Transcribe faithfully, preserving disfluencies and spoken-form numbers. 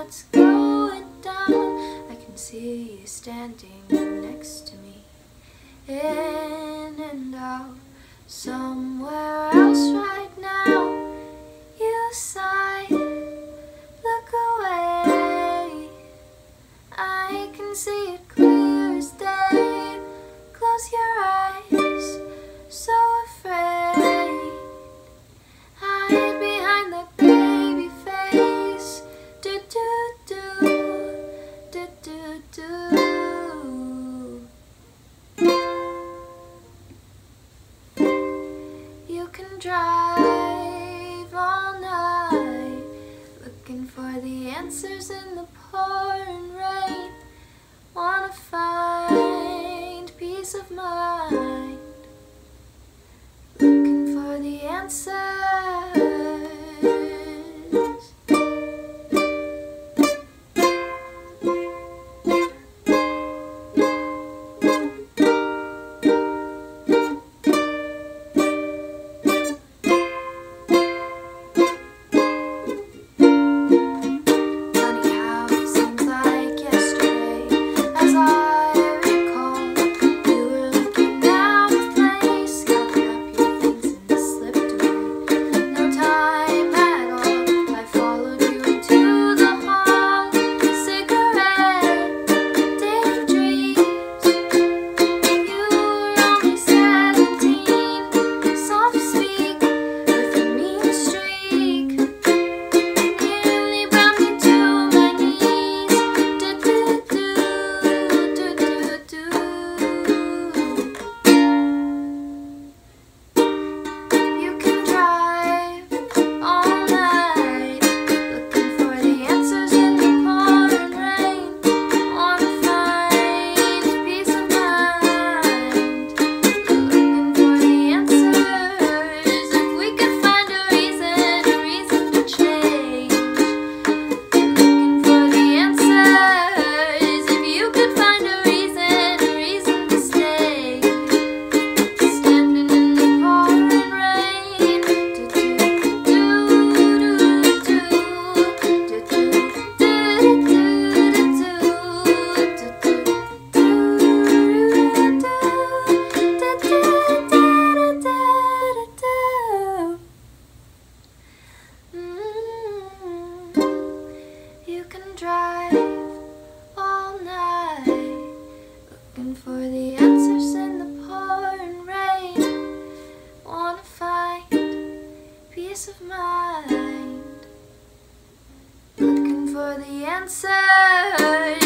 what's going down. I can see you standing next to me, in and out, somewhere else right now. You sigh, look away. I can see it clear as day. Close your eyes, so afraid. Hide behind that baby face. Do do do, do do do. You can drive all night, looking for the answers in the pouring rain. Wanna find peace of mind, looking for the answers. Drive all night, looking for the answers in the pouring rain. Wanna find peace of mind, looking for the answers.